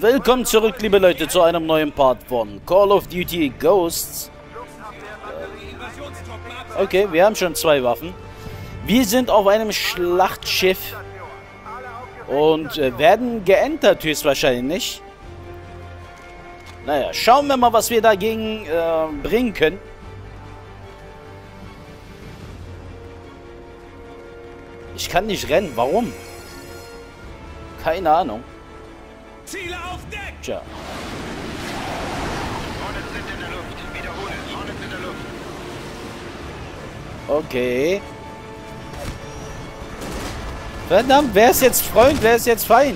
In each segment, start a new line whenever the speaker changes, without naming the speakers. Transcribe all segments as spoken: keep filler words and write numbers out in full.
Willkommen zurück, liebe Leute, zu einem neuen Part von Call of Duty Ghosts. Okay, wir haben schon zwei Waffen. Wir sind auf einem Schlachtschiff und äh, werden geentert höchstwahrscheinlich. Naja, schauen wir mal, was wir dagegen äh, bringen können. Ich kann nicht rennen, warum? Keine Ahnung.
Ziele auf Deck!
Tja.
Hornets sind in der Luft. Wiederhole. Hornets in der Luft.
Okay. Verdammt, wer ist jetzt Freund, wer ist jetzt Feind?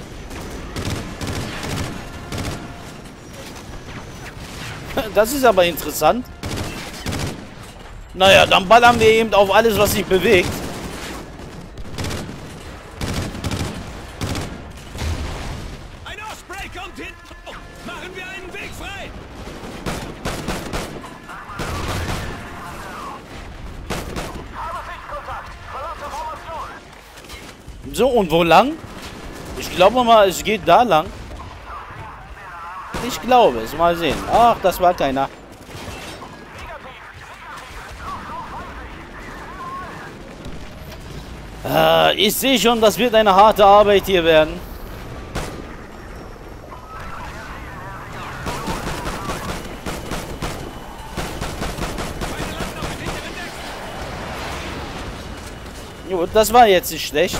Das ist aber interessant. Naja, dann ballern wir eben auf alles, was sich bewegt.
Ein Osprey kommt hin! Machen wir einen Weg frei!
So, und wo lang? Ich glaube mal, es geht da lang. Ich glaube es. Mal sehen. Ach, das war keiner. Ah, ich sehe schon, das wird eine harte Arbeit hier werden. Gut, das war jetzt nicht schlecht.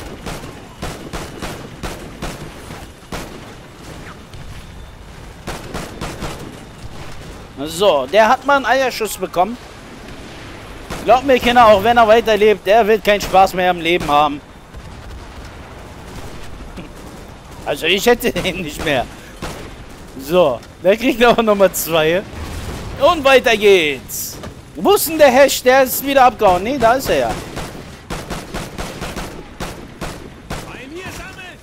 So, der hat mal einen Eierschuss bekommen. Glaubt mir, Kinder, auch wenn er weiterlebt, der wird keinen Spaß mehr im Leben haben. Also ich hätte den nicht mehr. So, der kriegt auch Nummer zwei. Und weiter geht's. Wo ist denn der Hash? Der ist wieder abgehauen. Nee, da ist er ja.
Bei mir sammeln!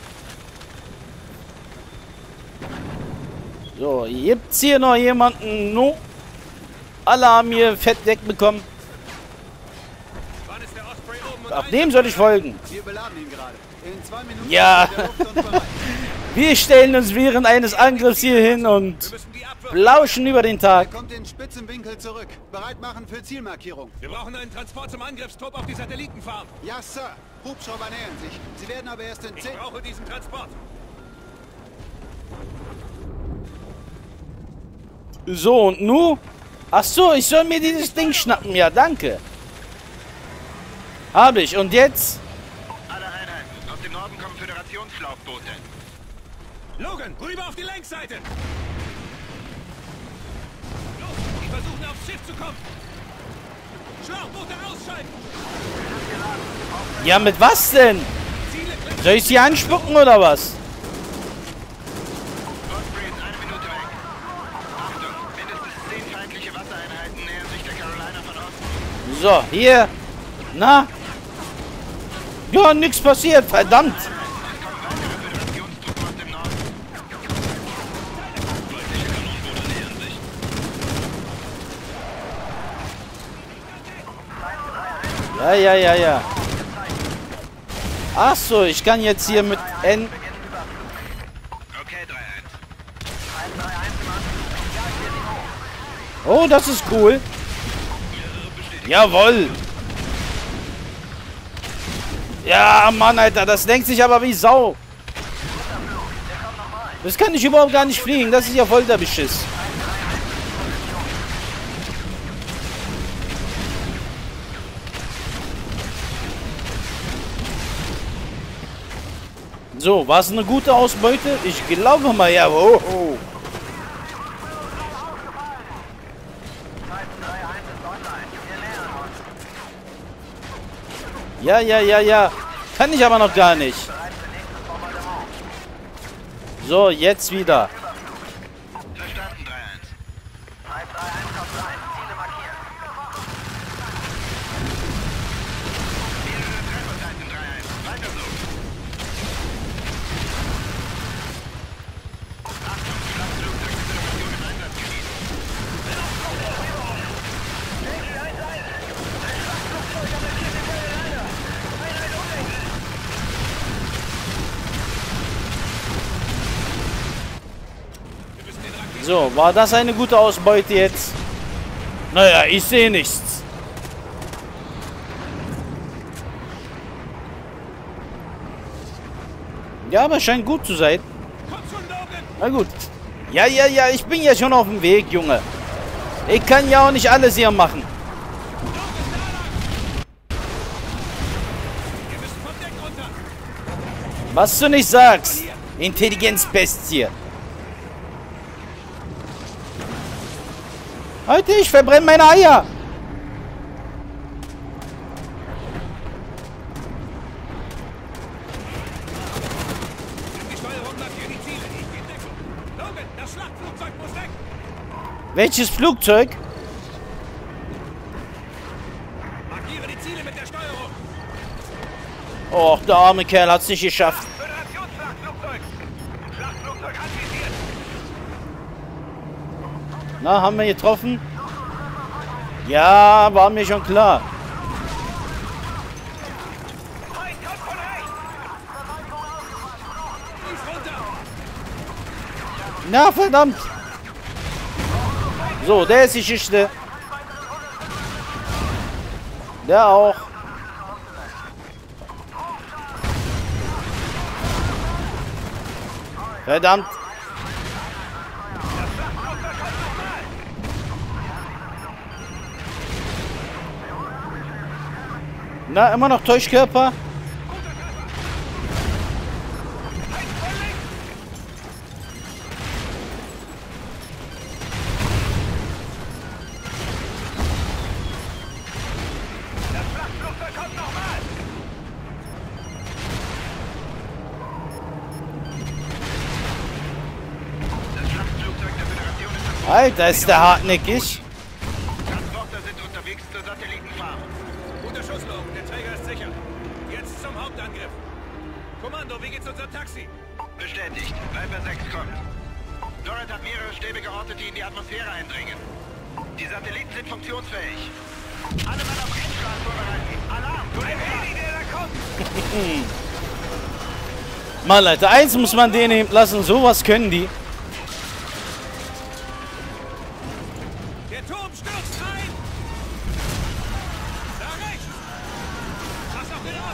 So, gibt's hier noch jemanden? No. Alle haben hier Fett wegbekommen.
Wann ist der Osprey oben und
Ab dem soll ich folgen.
Wir beladen ihn gerade. In zwei Minuten
Ja.
ist er in der Luft und bereit.
Wir stellen uns während eines Angriffs hier hin
Wir
und
müssen die Abwürfe...
lauschen über den
Er
Tag.
kommt in spitzem Winkel zurück. Bereit machen für Zielmarkierung.
Wir brauchen einen Transport zum Angriffstrupp auf die Satellitenfarm.
Ja, Sir. Hubschrauber nähern sich. Sie werden aber erst in
Ich
zehn...
brauche diesen Transport.
So, und nu? Ach so, ich soll mir dieses Ding schnappen. Ja, danke. Habe ich. Und jetzt?
Alle Einheiten. Aus dem Norden kommen Föderationsschlauchboote. Logan, rüber auf die Längsseite! Los, die versuchen aufs Schiff zu kommen! Schlauchboote ausschalten!
Ja, mit was denn?
Ziele klettern!
Soll ich sie anspucken oder was?
Osprey ist eine Minute weg. Achtung, mindestens zehn feindliche Wassereinheiten nähern sich der Carolina von Osten.
So, hier. Na? Ja, nichts passiert. Verdammt.
Es kommen weitere Föderationstruppen aus dem Norden. Feindliche Kanonenboote nähern sich.
Ja, ja, ja, ja. Ach so, ich kann jetzt hier mit N...
Okay, drei eins.
Oh, das ist cool. Jawohl. Ja, Mann, Alter, das denkt sich aber wie Sau. Das kann ich überhaupt gar nicht fliegen. Das ist ja voll der Beschiss. So, war es eine gute Ausbeute? Ich glaube mal, ja. Oh, oh. Ja, ja, ja, ja. Kann ich aber noch gar nicht. So, jetzt wieder.
Verstanden, drei eins. Mehrere Trefferzeiten, drei eins. Weiter so. Achtung, Schlachtflugzeug der Föderation im Einsatzgebiet.
So, war das eine gute Ausbeute jetzt? Naja, ich sehe nichts. Ja, aber scheint gut zu sein. Na gut. Ja, ja, ja, ich bin ja schon auf dem Weg, Junge. Ich kann ja auch nicht alles hier machen. Was du nicht sagst. Intelligenzbestie. Alter, ich verbrenne meine Eier. Welches Flugzeug?
Markiere die Ziele mit der Steuerung.
Och, der arme Kerl hat es nicht geschafft.
Föderationsflugzeug. Schlachtflugzeug anvisiert.
Na, haben wir getroffen? Ja, war mir schon klar.
Feind kommt von rechts. Fuß runter.
Na, verdammt. So, der ist die Geschichte. Der auch. Verdammt. Na, immer noch Täuschkörper? Alter, ist der hartnäckig.
Transporter sind unterwegs zur Satellitenfarm.
Guter Schusslob, der Träger ist sicher. Jetzt zum Hauptangriff. Kommando, wie geht's unserem Taxi?
Bestätigt. Viper sechs kommt. Dorrit hat mehrere Stäbe geortet, die in die Atmosphäre eindringen. Die Satelliten sind funktionsfähig. Alle Mann auf Brennschlag vorbereiten. Alarm! Du der Heli, der da kommt!
Mann, Alter, eins muss man denen eben lassen. Sowas können die.
Der Turm stürzt ein! Da rechts! Pass auf den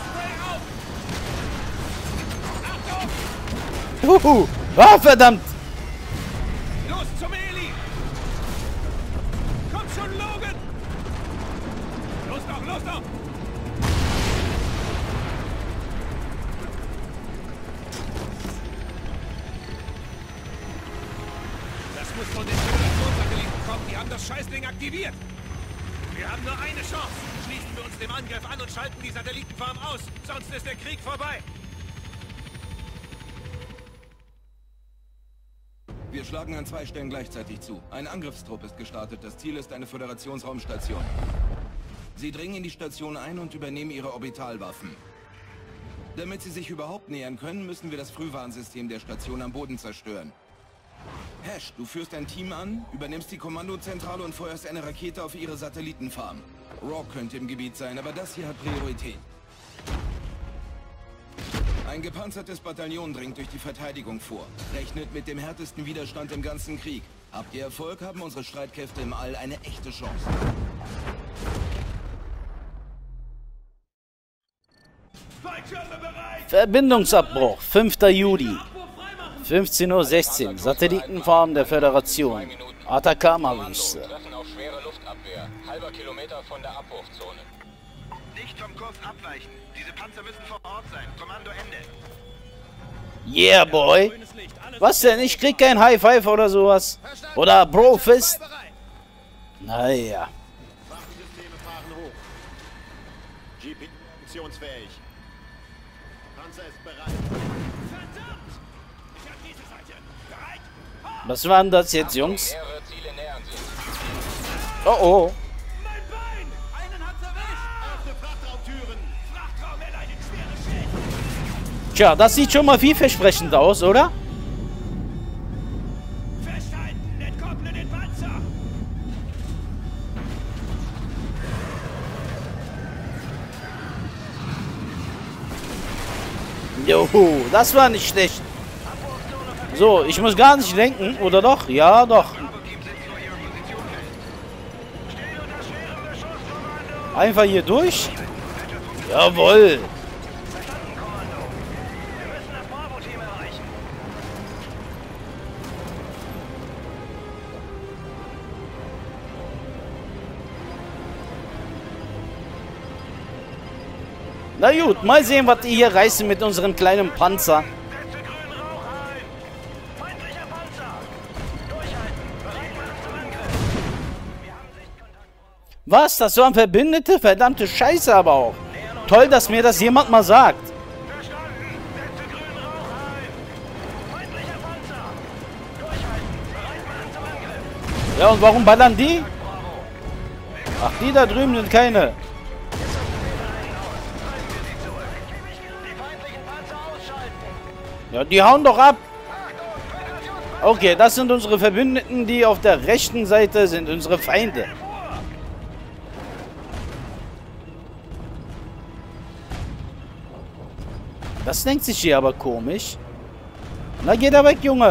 Osprey auf! Achtung!
Huhu. Ah, verdammt.
Los zum Heli! Komm schon, Logan! Los doch, los doch! Das muss von den Föderationssatelliten kommen. Die haben das Scheißding aktiviert. Wir haben nur eine Chance. Schließen wir uns dem Angriff an und schalten die Satellitenfarm aus. Sonst ist der Krieg vorbei.
Wir schlagen an zwei Stellen gleichzeitig zu. Ein Angriffstrupp ist gestartet. Das Ziel ist eine Föderationsraumstation. Sie dringen in die Station ein und übernehmen ihre Orbitalwaffen. Damit sie sich überhaupt nähern können, müssen wir das Frühwarnsystem der Station am Boden zerstören. Hash, du führst ein Team an, übernimmst die Kommandozentrale und feuerst eine Rakete auf ihre Satellitenfarm. Rock könnte im Gebiet sein, aber das hier hat Priorität. Ein gepanzertes Bataillon dringt durch die Verteidigung vor. Rechnet mit dem härtesten Widerstand im ganzen Krieg. Habt ihr Erfolg, haben unsere Streitkräfte im All eine echte Chance.
Verbindungsabbruch. fünfter Juli. fünfzehn Uhr sechzehn. Satellitenfarm der Föderation. Atacama-Wüste.
Treffen auf schwere Luftabwehr. Halber Kilometer von der Abbruchzone.
Nicht vom Kurs abweichen. Diese Panzer müssen vor Ort sein. Kommando Ende.
Yeah, boy. Was denn? Ich krieg kein High Five oder sowas. Oder Bro Fist. Naja.
Waffensysteme fahren hoch. G P funktionsfähig. Panzer ist bereit.
Verdammt! Ich hab diese Seite. Bereit?
Was waren das jetzt, Jungs?
Mehrere Ziele nähern sich.
Oh oh.
Mein Bein! Einen hat's erwischt!
Öffne Frachtraumtüren.
Frachtraum erleidet schwere Schäden.
Tja, das sieht schon mal vielversprechend aus, oder?
Festhalten! Entkopple den Panzer!
Juhu, das war nicht schlecht. So, ich muss gar nicht lenken, oder doch? Ja, doch.
Bravo-Team setzt vor ihrer Position fest. Stehen unter schwerem Beschuss, Kommando.
Einfach hier durch. Jawohl.
Verstanden, Kommando. Wir müssen das Bravo-Team erreichen.
Na gut, mal sehen, was die hier reißen mit unserem kleinen Panzer.
Setze grünen Rauch ein. Feindlicher Panzer. Durchhalten. Bereit machen zum Angriff. Wir haben Sichtkontakt.
Was? Das waren Verbündete? Verdammte Scheiße aber auch. Toll, dass mir das jemand mal sagt.
Verstanden. Setze grünen Rauch ein. Feindlicher Panzer. Durchhalten. Bereit machen zum Angriff.
Ja, und warum ballern die? Ach, die da drüben sind keine.
Die feindlichen Panzer ausschalten.
Ja, die hauen doch ab. Okay, das sind unsere Verbündeten, die auf der rechten Seite sind unsere Feinde. Das denkt sich hier aber komisch. Na, geht da weg, Junge.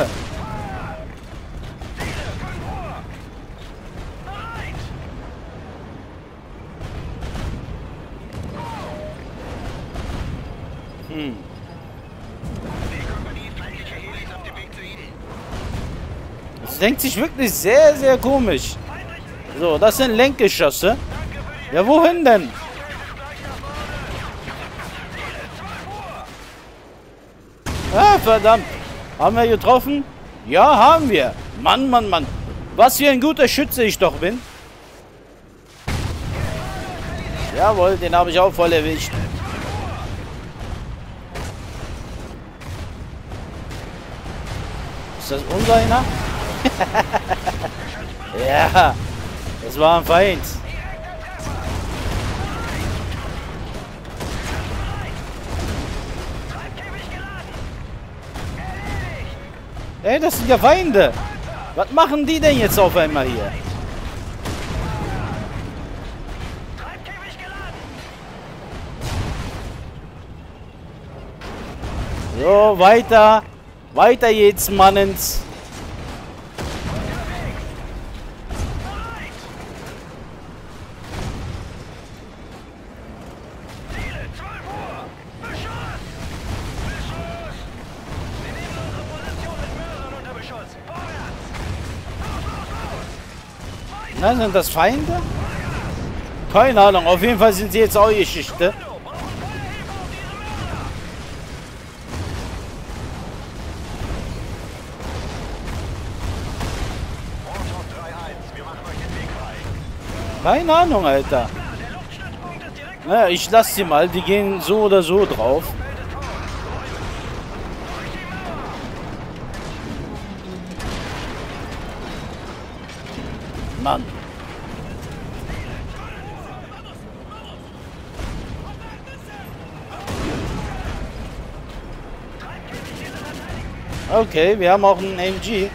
Hm.
Die Kompanie feindliche Helis auf dem Weg zu Ihnen.
Das denkt sich wirklich sehr, sehr komisch. So, das sind Lenkgeschosse. Ja, wohin denn? Ah, verdammt. Haben wir getroffen? Ja, haben wir. Mann, Mann, Mann. Was für ein guter Schütze ich doch bin. Jawohl, den habe ich auch voll erwischt. Ist das unserer? Ja, das war ein Feind. Ey, das sind ja Feinde. Was machen die denn jetzt auf einmal hier? So, weiter. Weiter jetzt, Mannens. Nein, sind das Feinde? Keine Ahnung, auf jeden Fall sind sie jetzt auch Geschichte. Keine Ahnung, Alter. Naja, ich lasse sie mal, die gehen so oder so drauf. Mann. Okay, wir haben auch einen M G.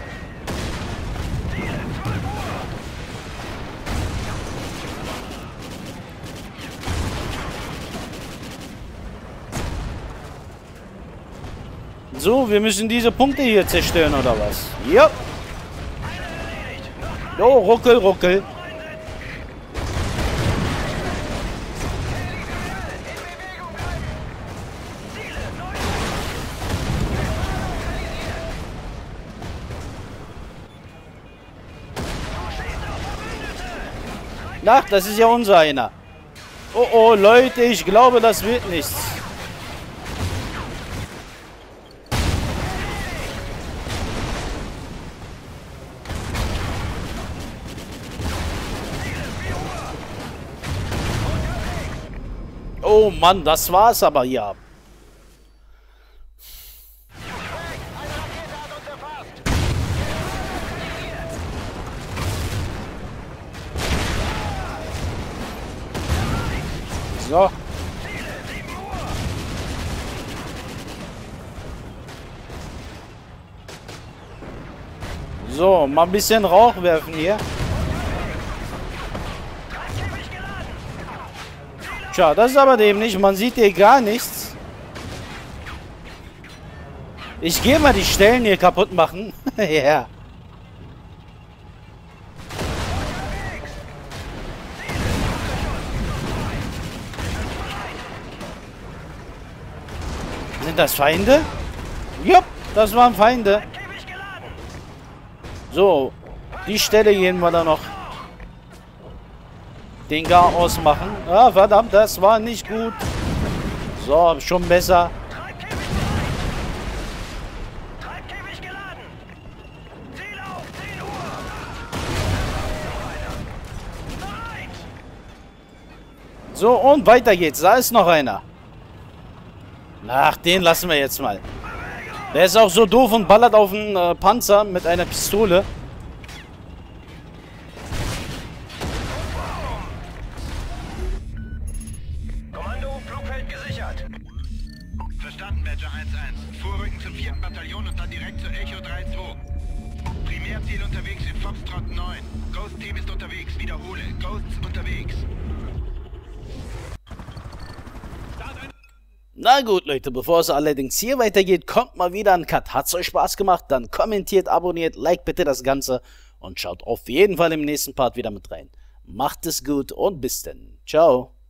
So, wir müssen diese Punkte hier zerstören, oder was? Ja. Jo, ruckel, ruckel. Ach, das ist ja unser einer. Oh, oh, Leute, ich glaube, das wird nichts. Oh Mann, das war's aber ja. So. So, mal ein bisschen Rauch werfen hier. Tja, das ist aber dämlich. Man sieht hier gar nichts. Ich gehe mal die Stellen hier kaputt machen. Ja. Yeah. Sind das Feinde? Jupp, das waren Feinde. So, die Stelle gehen wir da noch den Gar ausmachen. Ah, verdammt, das war nicht gut. So, schon besser. So, und weiter geht's. Da ist noch einer. Ach, den lassen wir jetzt mal. Der ist auch so doof und ballert auf den äh, Panzer mit einer Pistole.
Kommando, Flugfeld gesichert. Verstanden, Badger eins eins. Vorrücken zum vierten Bataillon und dann direkt zu Echo drei zwei. Primärziel unterwegs in Foxtrot neun. Ghost Team ist unterwegs. Wiederhole. Ghosts unterwegs.
Na gut, Leute, bevor es allerdings hier weitergeht, kommt mal wieder ein Cut. Hat's euch Spaß gemacht? Dann kommentiert, abonniert, like bitte das Ganze und schaut auf jeden Fall im nächsten Part wieder mit rein. Macht es gut und bis dann. Ciao.